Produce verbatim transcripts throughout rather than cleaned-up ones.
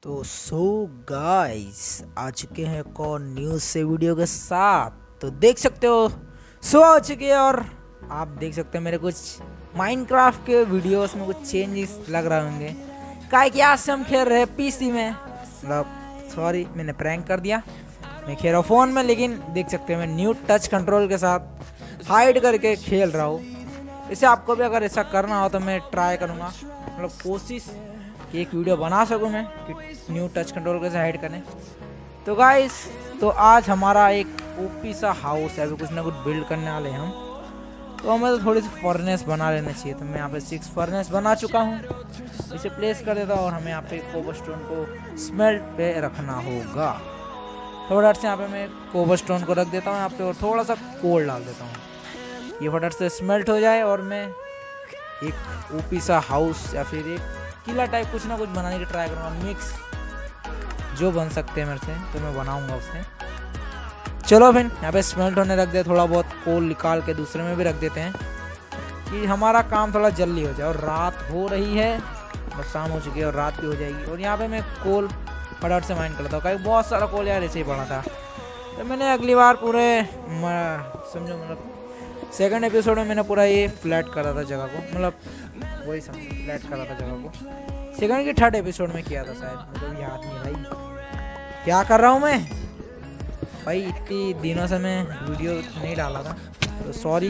तो so guys आ चुके हैं एक और न्यूज़ से वीडियो के साथ। तो देख सकते हो सो आ चुके हैं और आप देख सकते हैं मेरे कुछ माइनक्राफ्ट के वीडियोस में कुछ चेंजेस लग रहे होंगे। काय कि आज से हम खेल रहे हैं पीसी में, मतलब सॉरी मैंने प्रैंक कर दिया। मैं खेल रहा हूँ फ़ोन में, लेकिन देख सकते हैं मैं न्यू टच कंट्रोल के साथ हाइड करके खेल रहा हूँ। इसे आपको भी अगर ऐसा करना हो तो मैं ट्राई करूँगा, मतलब कोशिश कि एक वीडियो बना सकूँ मैं कि न्यू टच कंट्रोल कैसे हाइड करें। तो गाइस तो आज हमारा एक ओपी सा हाउस है, अभी कुछ ना कुछ बिल्ड करने वाले हैं हम। तो हमें तो थोड़ी सी फर्नेस बना लेना चाहिए। तो मैं यहाँ पे सिक्स फर्नेस बना चुका हूँ, इसे प्लेस कर देता हूँ और हमें यहाँ पे कोबलस्टोन को स्मेल्ट पे रखना होगा। थोड़ा से यहाँ पे मैं कोबलस्टोन को रख देता हूँ यहाँ पे और थोड़ा सा कोल डाल देता हूँ, ये फटाफट से स्मेल्ट हो जाए और मैं एक ओपी सा हाउस या फिर एक किला टाइप कुछ ना कुछ बनाने की ट्राई करूँगा। मिक्स जो बन सकते हैं मेरे से तो मैं बनाऊँगा उससे। चलो फिर यहाँ पे स्मेल्ट होने रख दे, थोड़ा बहुत कोल निकाल के दूसरे में भी रख देते हैं कि हमारा काम थोड़ा जल्दी हो जाए। और रात हो रही है, बस शाम हो चुकी है और रात भी हो जाएगी। और यहाँ पे मैं कोल फटाफट से माइंड करता हूँ, क्योंकि बहुत सारा कोल यार ऐसे ही पड़ा था। तो मैंने अगली बार पूरे समझो मतलब सेकंड एपिसोड में मैंने पूरा ये फ्लैट करा था जगह को, मतलब वही समझो फ्लैट करा था जगह को। सेकंड की थर्ड एपिसोड में किया था शायद, मुझे तो याद नहीं भाई क्या कर रहा हूँ मैं भाई। इतनी दिनों से मैं वीडियो नहीं डाला था तो सॉरी।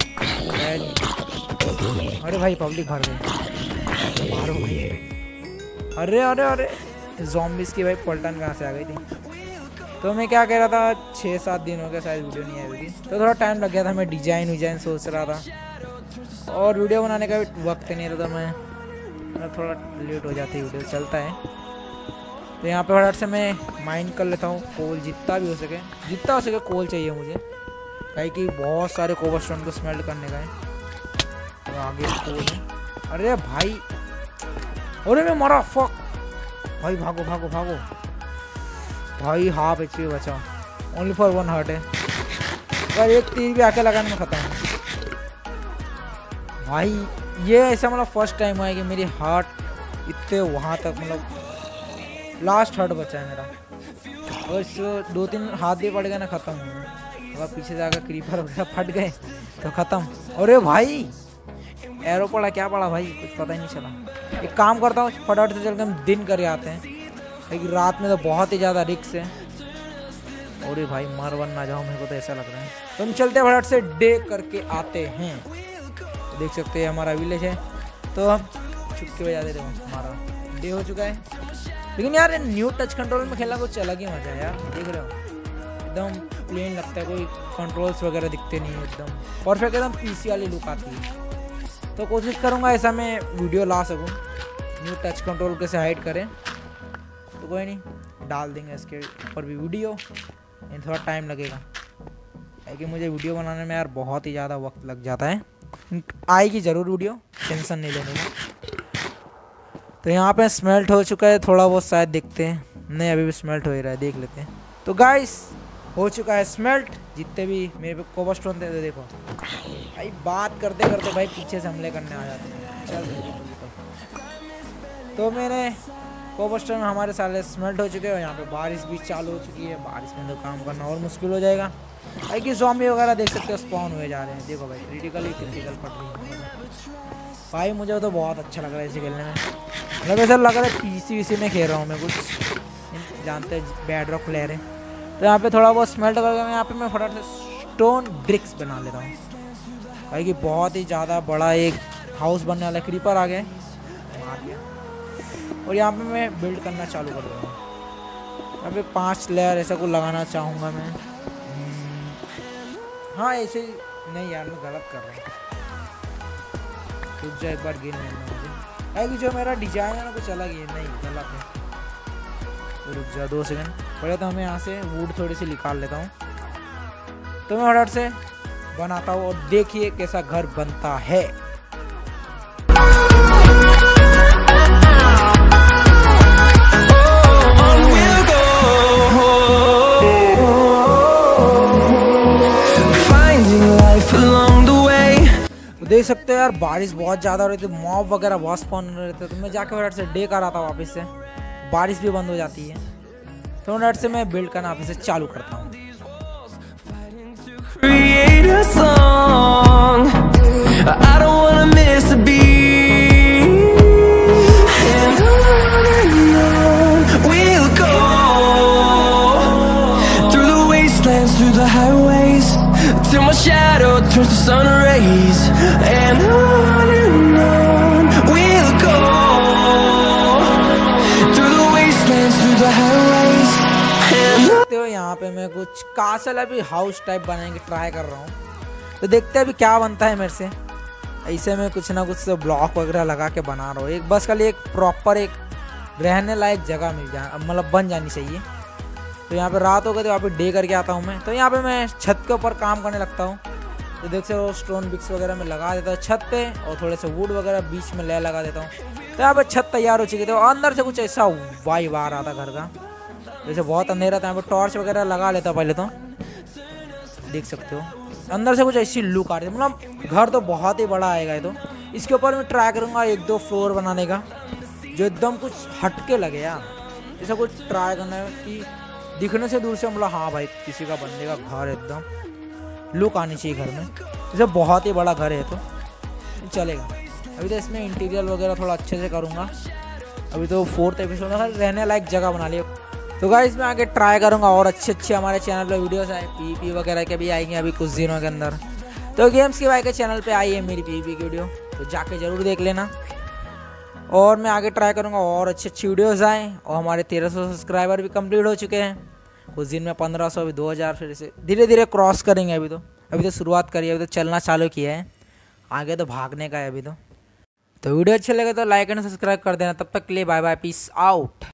अरे भाई पब्लिक भर गई, मारो भाई। अरे अरे अरे ज़ॉम्बीज़ की भाई पलटन कहाँ से आ गई थी। तो मैं क्या कह रहा था, छः सात दिन हो गया शायद वीडियो नहीं आई थी, तो थोड़ा टाइम लग गया था। मैं डिजाइन विजाइन सोच रहा था और वीडियो बनाने का भी वक्त नहीं रहता, मैं मतलब थोड़ा लेट हो जाती है वीडियो, चलता है। तो यहाँ पे फटाफट से मैं माइंड कर लेता हूँ कोल, जितना भी हो सके जितना हो सके कोल चाहिए मुझे, कहीं कि बहुत सारे कोबलस्टोन को स्मेल्ट करने का है। तो आगे कोल है। अरे भाई अरे मैं मरा, फक भाई, भागो भागो भागो भाई। हाफ एच पी बचा, ओनली फॉर वन हार्ट है और एक तीर भी आके लगाने में खत्म भाई। ये ऐसा मतलब फर्स्ट टाइम हुआ है कि मेरी हार्ट इतने वहाँ तक, मतलब लास्ट हार्ट बचा है मेरा। और इसको दो तीन हाथ भी पड़ गए ना, खत्म हो गया। अगर पीछे जाकर क्रीपर वगैरह फट गए तो खत्म। अरे भाई एरो पड़ा, क्या पड़ा भाई कुछ पता ही नहीं चला। एक काम करता हूँ फटाफट से चल के हम दिन करे आते हैं, क्योंकि रात में तो बहुत ही ज़्यादा रिस्क है। अरे भाई मर वन ना जाओ, मेरे को तो ऐसा लग रहा है। तो हम चलते फटाफट से डे करके आते हैं। तो देख सकते हैं हमारा विलेज है, तो हम छुपके बजा दे रहे हैं। हमारा डे हो चुका है, लेकिन यार न्यू टच कंट्रोल में खेलना कुछ अलग ही मजा है यार। देख रहे हो एकदम प्लेन लगता है, कोई कंट्रोल्स वगैरह दिखते नहीं है, एकदम परफेक्ट एकदम पीसी वाली लुक आती है। तो कोशिश करूँगा ऐसा मैं वीडियो ला सकूँ, न्यू टच कंट्रोल कैसे हाइड करें। तो कोई नहीं, डाल देंगे इसके ऊपर भी वीडियो, लेकिन थोड़ा टाइम लगेगा क्योंकि मुझे वीडियो बनाने में यार बहुत ही ज़्यादा वक्त लग जाता है। आएगी ज़रूर वीडियो, टेंशन नहीं लेने में। तो यहाँ पे स्मेल्ट हो चुका है थोड़ा बहुत, शायद देखते हैं। नहीं अभी भी स्मेल्ट हो ही रहा है, देख लेते हैं। तो गाइस हो चुका है स्मेल्ट, जितने भी मेरे पे कोबलस्टोन थे। देखो भाई बात करते करते भाई पीछे से हमले करने आ जाते हैं। चल तो मैंने कोबलस्टोन हमारे सारे स्मेल्ट हो चुके हैं और यहाँ पे बारिश भी चालू हो चुकी है। बारिश में तो काम करना और मुश्किल हो जाएगा, भाई कि ज़ॉम्बी वगैरह देख सकते हो स्पॉन हुए जा रहे हैं। देखो भाई क्रिटिकली क्रिटिकल पड़ रही है भाई। मुझे तो बहुत अच्छा लग रहा है इसे खेलने में, मतलब ऐसा लग रहा है पीसी वीसी में खेल रहा हूँ मैं, कुछ जानते हैं बेड रॉक प्लेयर है। तो यहाँ पे थोड़ा बहुत स्मेल्ट करके मैं यहाँ पे मैं फटाफट से स्टोन ब्रिक्स बना लेता हूँ, भाई कि बहुत ही ज़्यादा बड़ा एक हाउस बनने वाला। क्रीपर आ गए, मार दिया। और यहाँ पे मैं बिल्ड करना चालू कर दूँगा। यहाँ पे पांच लेयर ऐसा कुछ लगाना चाहूँगा मैं। हाँ ऐसे नहीं यार, मैं गलत कर रहा हूँ। रुक जा एक बार गेम में मुझे, अरे जो मेरा डिजाइन है ना कुछ अलग ही है। नहीं गलत है, तो रुक जा दो सेकंड। पहले तो हमें यहाँ से वुड थोड़ी सी निकाल लेता हूँ, तो मैं फटाफट से बनाता हूँ और देखिए कैसा घर बनता है। देख सकते हो यार बारिश बहुत ज़्यादा हो रही थी, मॉब वगैरह बहुत स्पॉन हो रहे थे। तो मैं जाके फटाफट से डे कर रहा था वापस से। बारिश भी बंद हो जाती है। तो नेट से मैं बिल्ड करना फिर से चालू करता हूँ। Create a song. I don't wanna miss a beat. And on and on we'll go, through the wastelands, through the highways, till my shadow turns to sun rays. And on and on we'll go, through the wastelands, through the highways. And देखते हो यहाँ पे मैं कुछ castle अभी house type बनाने की try कर रहा हूँ। तो देखते हैं अभी क्या बनता है मेरे से। ऐसे में कुछ ना कुछ ब्लॉक वगैरह लगा के बना रहा हूँ। एक बस खाली एक प्रॉपर एक रहने लायक जगह मिल जाए, मतलब बन जानी चाहिए। तो यहाँ पे रात हो गई तो यहाँ पे डे करके आता हूँ मैं। तो यहाँ पे मैं छत के ऊपर काम करने लगता हूँ। तो देख सकते हो स्टोन बिक्स वगैरह में लगा देता हूँ छत पे, और थोड़े से वुड वगैरह बीच में ले लगा देता हूँ। तो यहाँ पे छत तैयार हो चुकी थी। अंदर से कुछ ऐसा वाइब आ रहा था घर का, जैसे बहुत अंधेरा था। यहाँ पे टॉर्च वगैरह लगा लेता पहले तो, देख सकते हो अंदर से कुछ ऐसी लुक आ रही है। मतलब घर तो बहुत ही बड़ा आएगा ये तो। इसके ऊपर मैं ट्राई करूँगा एक दो फ्लोर बनाने का, जो एकदम कुछ हटके लगे यार। ऐसा कुछ ट्राई करना है कि दिखने से दूर से मतलब हाँ भाई किसी का बंदे का घर, एकदम लुक आनी चाहिए घर में। जैसे बहुत ही बड़ा घर है तो चलेगा। अभी तो इसमें इंटीरियर वगैरह थोड़ा अच्छे से करूँगा। अभी तो फोर्थ एपिसोड में रहने लायक जगह बना लिया। तो गाइस मैं आगे ट्राई करूंगा और अच्छे अच्छे हमारे चैनल पे वीडियोस आए, पीपी वगैरह के भी आएंगे अभी कुछ दिनों के अंदर। तो गेम्स की भाई के चैनल पे आई है मेरी पीपी की वीडियो, तो जाके ज़रूर देख लेना। और मैं आगे ट्राई करूंगा और अच्छी अच्छी वीडियोस आए। और हमारे तेरह सौ सब्सक्राइबर भी कंप्लीट हो चुके हैं। कुछ दिन में पंद्रह सौ, अभी दो हज़ार, फिर से धीरे धीरे क्रॉस करेंगे। अभी तो अभी तो शुरुआत करी है, अभी तो चलना चालू किया है, आगे तो भागने का है अभी तो। तो वीडियो अच्छे लगे तो लाइक एंड सब्सक्राइब कर देना। तब तक के लिए बाय बाय, पीस आउट।